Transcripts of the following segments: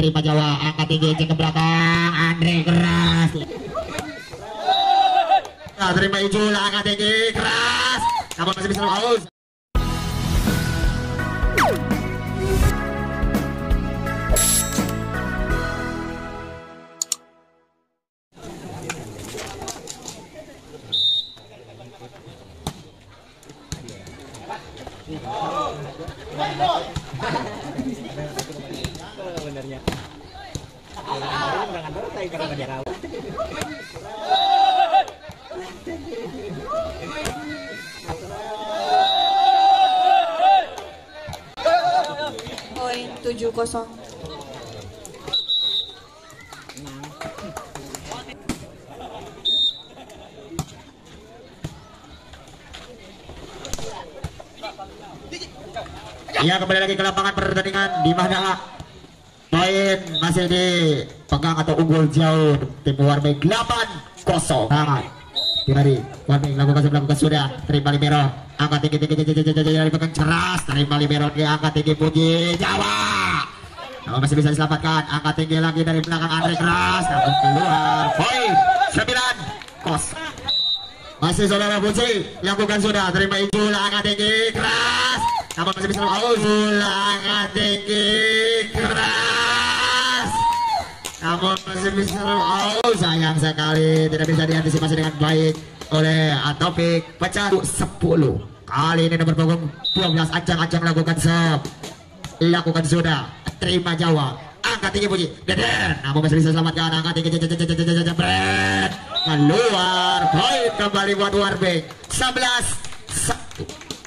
terima Jawa, angkat tinggi, cek ke belakang, Andre keras. Nah, terima Ijul, angkat tinggi, keras. Namun masih bisa out. Poin 7-0. Ya, kembali lagi ke lapangan pertandingan di mana poin masih dipegang atau unggul jauh tim Warming 8-0. Dari Warming lakukan sudah, terima libero, angkat tinggi dipegang keras, terima libero, angkat tinggi Puji Jawa. Namun masih bisa diselamatkan, angkat tinggi lagi dari belakang Andre keras, namun keluar. Poin 9-0. Masih saudara Puji lakukan sudah, terima Ijul, angkat tinggi keras. Namun masih bisa angkat tinggi keras. Namun masih bisa sayang sekali tidak bisa diantisipasi dengan baik oleh Atopik. Pecah 10. Kali ini nomor punggung 12 Ajang lakukan lakukan sudah, terima Jawa, angkat tinggi Puji Deden, namun masih bisa selamatkan, angkat tinggi jebret keluar. Poin kembali buat Warming 11-1.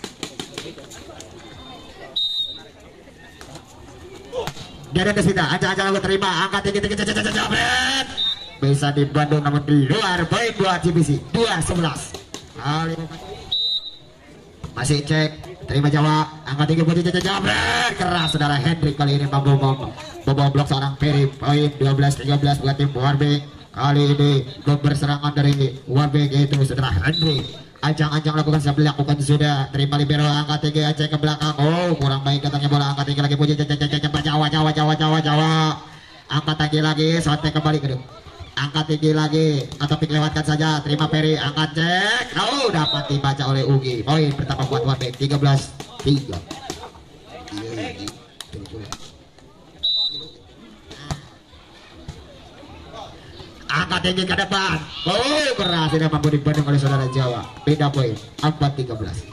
Deden Desita, Ajang lalu terima, angkat tinggi jebret, bisa di Bandung namun keluar. Poin buat GBC 2-11. Kali masih cek, terima Jawa, angkat tinggi Puji jebret keras. Saudara Hendrik kali ini mampu blok seorang Peri. Poin 12-13 buat tim Warming. Kali ini berserangan dari Warming yaitu saudara Hendrik. Ajang lakukan sudah, terima libero, angkat tinggi, cek ke belakang. Oh, kurang baik datangnya bola, angkat tinggi lagi Puji Jawa, angkat tinggi lagi, sontek kembali ke angkat tinggi lagi, atau pik lewatkan saja, terima Peri, angkat cek. Oh, dapat dibaca oleh Ugi. Poin pertama buat Warming 13-3. Angkat tinggi ke depan. Oh, keras, tidak mampu dibendung oleh saudara Jawa. Beda poin 4-13.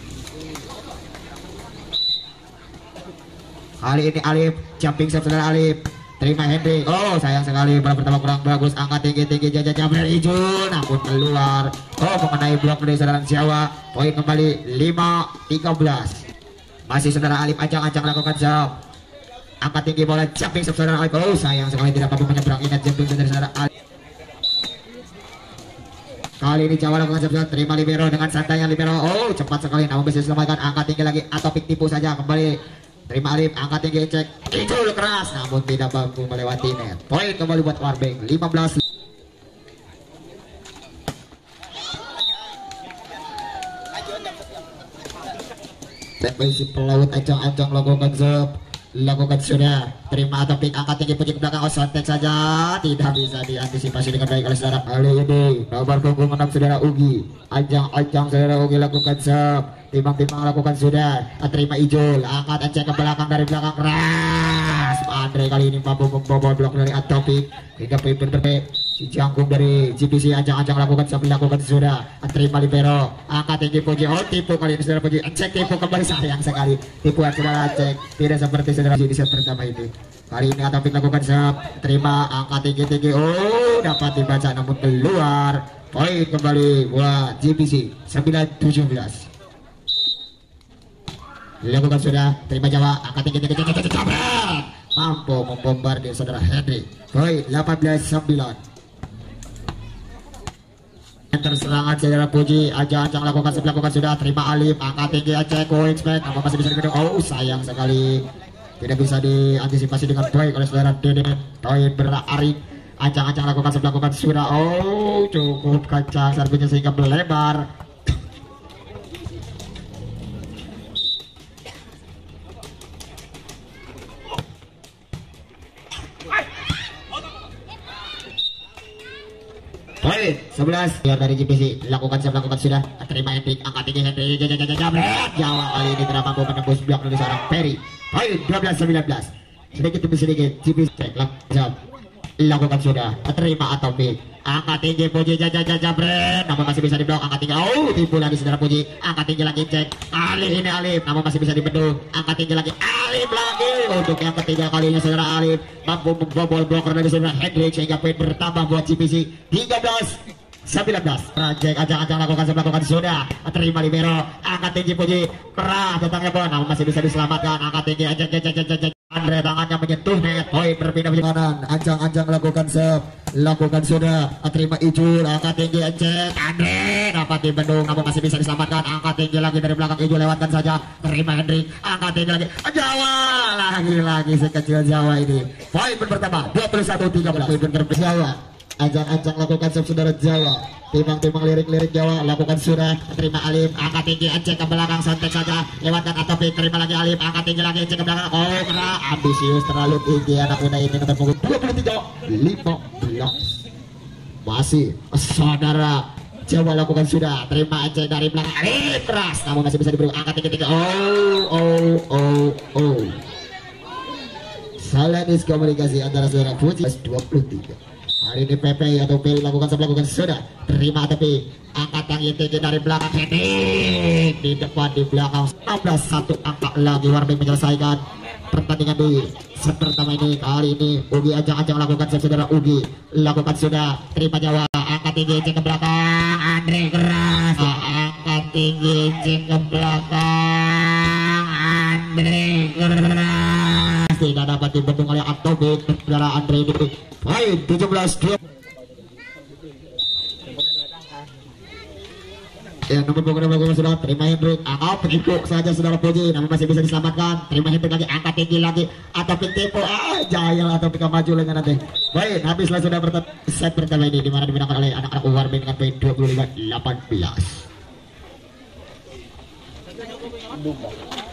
Kali ini Alif jumping set saudara Alif. Terima Hendrik. Oh, sayang sekali bola pertama kurang bagus. Angkat tinggi jajah Ijul, namun keluar. Oh, mengenai blok dari saudara Jawa. Poin kembali 5-13. Masih saudara Alif Ajang lakukan jump. Angkat tinggi bola jumping set saudara Alif. Oh, sayang sekali tidak mampu menyeberang. Ingat jumping set dari saudara Alif. Kali ini Jawa lakukan jump, terima libero dengan santainya libero. Oh, cepat sekali namun bisa diselamatkan. Angkat tinggi lagi, Atopik tipu saja kembali. Terima Alif, angkat tinggi, cek Ijul keras namun tidak mampu melewati net. Poin kembali buat Warming 15. Tendensi pelaut Ajang lakukan sudah, terima Atopik, angkat tinggi Puji ke belakang. Oh, sontek saja, tidak bisa diantisipasi dengan baik oleh saudara. Kali ini nomor punggung 6 saudara Ugi. Ajang saudara Ugi lakukan timbang lakukan sudah, terima Ijul, angkat cek ke belakang dari belakang keras. Andre kali ini mampu membobol blok dari Atopik hingga pimpin berbeda. Si jangkung dari GPC Ajang lakukan sudah, terima libero, angkat tinggi Puji. Oh, tipu kali ini saudara Puji, cek tipu kembali, sayang sekali tipuan saudara cek tidak seperti saudara di set pertama itu. Kali ini Atopik lakukan terima, angkat tinggi. Oh, dapat dibaca namun keluar. Poin kembali buat GPC 9-17. Lakukan sudah, terima Jawa, angkat tinggi mampu membombardir saudara Henry. Poin 18-9. Terserangan saudara Puji, Ajang lakukan sudah, terima Alif, angkat tinggi, cek going back, apa masih bisa dikendung. Oh, sayang sekali tidak bisa diantisipasi dengan baik oleh saudara Deden. Poin berarti Ajang lakukan sudah. Oh, cukup kencang servisnya sehingga melebar. Poin 11 keluar dari GPC, lakukan sudah, terima Hendrik, angkat tinggi Hendrik, jabret Jawa kali ini tidak mampu menembus blok dari seorang Ferry. Poin 12-19 sedikit demi sedikit GPC lakukan sudah, terima atau Atomic, angkat tinggi Puji jabret, namun masih bisa diblok, angkat tinggi, tipu lagi saudara Puji, angkat tinggi lagi cek, Alif, namun masih bisa dibendung, angkat tinggi lagi, Alif lagi, untuk yang ketiga kalinya saudara Alif, mampu membobol bloker dari saudara Hendrik, sehingga poin bertambah buat GPC 13-19. Rajek ajang-ajang lakukan sudah, terima libero, angkat tinggi Puji, keras datangnya pun, namun masih bisa diselamatkan, angkat tinggi, Andre tangannya menyentuh net, poin berpindah kanan, ajang-ajang lakukan sudah, terima Ijul, angkat tinggi cek, Andre dapat dibendung, namun masih bisa diselamatkan, angkat tinggi lagi dari belakang Ijul, lewatkan saja, terima Hendrik, angkat tinggi lagi, Jawa, lagi si kecil Jawa ini, poin bertambah 21-13, poin berbeda Jawa, ajang-ajang lakukan saudara Jawa, timang-timang lirik Jawa, lakukan sudah, terima Alif, angkat tinggi cek ke belakang, santai saja, lewatkan Atomic, terima lagi Alif, angkat tinggi lagi cek ke belakang, kena ambisius terlalu tinggi anak muda ini, nomor punggung 23-15 masih saudara Jawa lakukan sudah, terima cek dari belakang Alif, keras namun masih bisa diberi, angkat tinggi salah miskomunikasi antara saudara Puji 23. Hari ini PP atau Peli lakukan sudah, terima tapi angkat yang tinggi dari belakang Hendrik, di depan di belakang 16-1 angka lagi Warming menyelesaikan pertandingan di set pertama ini. Kali ini Ugi ajang-ajang lakukan saudara Ugi lakukan sudah, terima Jawa, angkat tinggi cek ke belakang Andre keras, angkat tinggi cek ke belakang Andre keras, tidak dapat dibendung oleh Atomic, saudara Andre ini. Poin 17-2. Ya, nomor punggung sudah, terima Hendrik, angkat pengikut saja saudara Puji, namun masih bisa diselamatkan, terima Hendrik lagi, angkat tinggi lagi, atau tipu, jahil atau pika maju lagi nanti. Baik, habislah sudah set pertama ini, dimana dimenangkan oleh anak-anak Warming dengan poin 25-18.